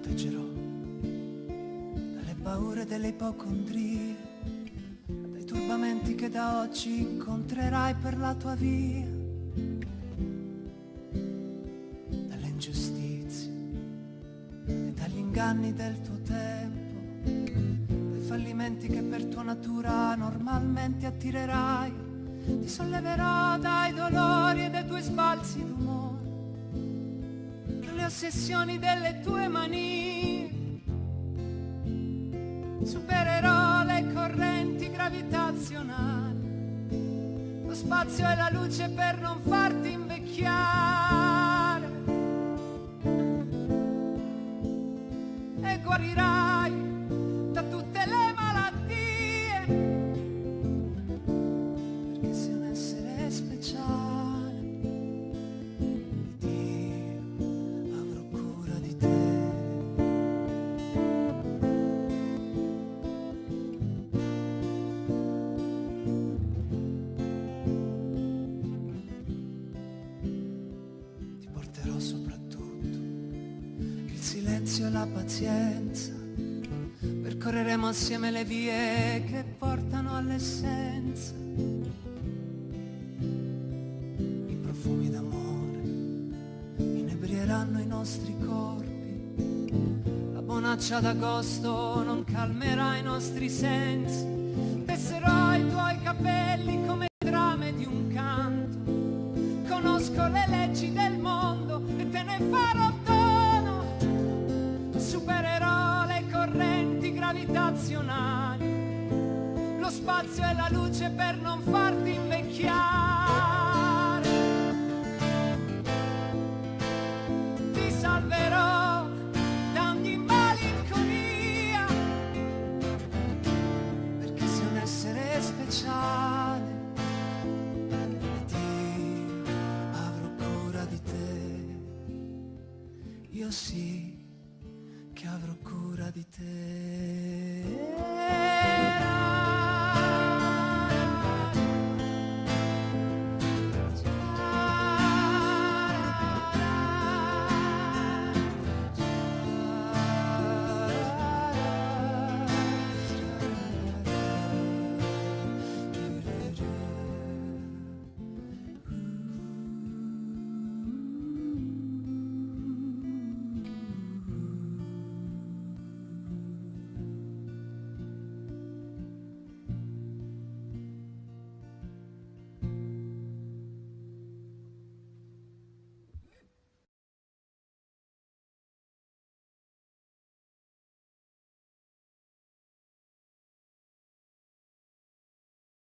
proteggerò dalle paure delle ipocondrie, dai turbamenti che da oggi incontrerai per la tua via, dalle ingiustizie e dagli inganni del tuo tempo, dai fallimenti che per tua natura normalmente attirerai. Ti solleverò dai dolori e dai tuoi sbalzi d'umore, dalle ossessioni delle tue manie. Supererò le correnti gravitazionali, lo spazio e la luce per non farti invecchiare, e guarirai da tutte le malattie, perché sei un essere speciale. Dio avrò cura di te. Ti porterò soprattutto il silenzio e la pazienza. Percorreremo assieme le vie che portano all'essenza. I profumi d'amore inebrieranno i nostri corpi. La bonaccia d'agosto non calmerà i nostri sensi. Tesserò i tuoi capelli come trame di un canto. Conosco le leggi del mondo e te ne farò dono. Supererò le correnti gravitazionali, lo spazio e la luce per non farti invecchiare. Ti salverò da ogni malinconia, perché sei un essere speciale. Ed io avrò cura di te. Io sì che avrò cura di te.